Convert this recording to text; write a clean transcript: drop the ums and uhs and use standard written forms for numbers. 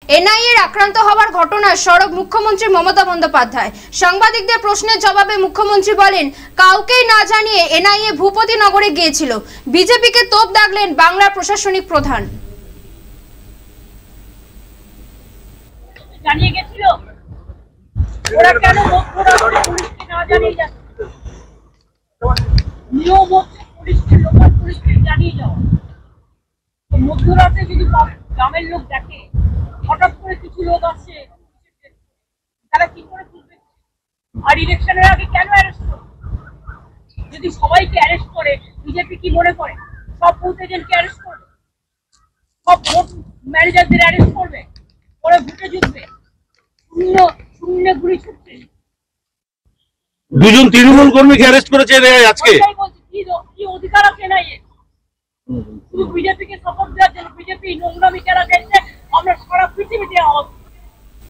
এনআইএর আক্রান্ত হওয়ার ঘটনায় সরব মুখ্যমন্ত্রী মমতা বন্দ্যোপাধ্যায়। সাংবাদিকদের প্রশ্নের জবাবে মুখ্যমন্ত্রী বলেন, কাউকেই না জানিয়ে এনআইএ ভূপতিনগরে গিয়েছিল। বিজেপিকে তোপ দাগলেন বাংলার প্রশাসনিক প্রধান। জানিয়ে গেছিল ওরা কেন পুলিশকে না জানিয়ে যাচ্ছে? নিয়ম হচ্ছে পুলিশকে, লোকাল পুলিশকে জানিয়ে যাওয়া। মধ্যরাতে যদি গ্রামের লোক দেখে হঠাৎ করে কিছু লোক আসছে, তারা কি করে বুঝবে? আর ইলেকশনের আগে কেন অ্যারেস্ট করে? যদি সবাইকে অ্যারেস্ট করে, বিজেপি কি মনে করে সব বুথ এজেন্টকে অ্যারেস্ট করবে? সব ভোট ম্যানেজারদের অ্যারেস্ট করবে? পরে ভোটে জিতবে? শূন্য গুলি ছুটছে। দুজন তৃণমূল কর্মীকে অ্যারেস্ট করেছে আজকে। কি অধিকার আছে না? শুধু বিজেপিকে সাপোর্ট দেওয়ার জন্য। বিজেপি নোংরামি যারা দেখছে আমরা সারা পৃথিবীতে